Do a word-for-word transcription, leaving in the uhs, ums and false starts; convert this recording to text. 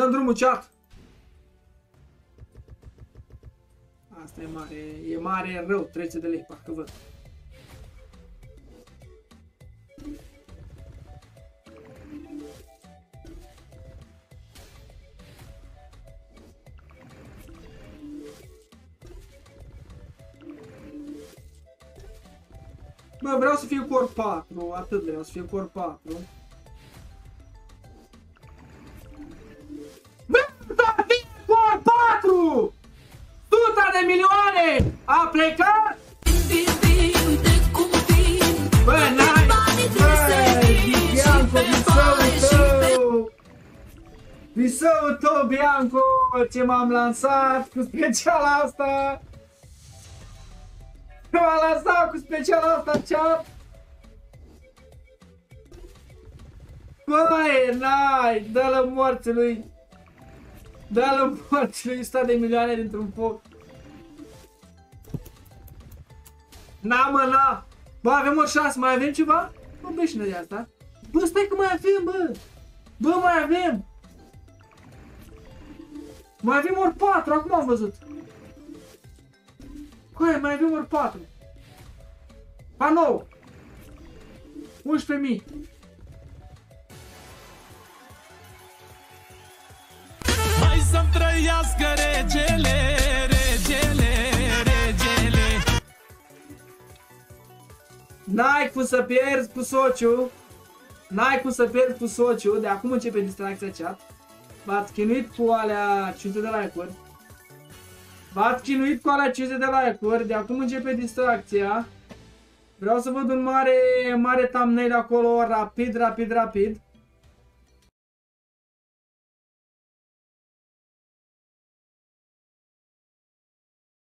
dăm drumul, chat. Asta e mare, e mare rău, treizeci de lei, parcă văd. Bă, vreau să fiu core patru, atât vreau să fiu core patru. Vreau să fiu core patru! Suta de milioane! A plecat? Bă, n-ai! Bă, Bianco, visoul tău! Visoul tău, Bianco, ce m-am lansat cu speciala asta! M-am lansat cu speciala asta, chat! Băi, n-ai! Dă-l morții lui! Dă-l morții lui o sută de milioane dintr-un foc! Na, mă, na! Bă, avem o șansă, mai avem ceva? Bă, bă, și de asta. Bă, stai că mai avem, bă! Bă, mai avem! Mai avem ori patru, acum am văzut. Coaie, mai avem ori patru. Pa nouă! unsprezece mii. Hai să-mi trăiască regele, regele, regele. N-ai cum să pierzi cu sociu. N-ai cum să pierzi cu sociu. De acum începe distracția, chat. V-ați chinuit cu alea cinci sute de like-uri. V-ați chinuit cu alea cinci sute de like-uri. De acum începe distracția. Vreau să văd un mare, mare thumbnail acolo. Rapid, rapid, rapid.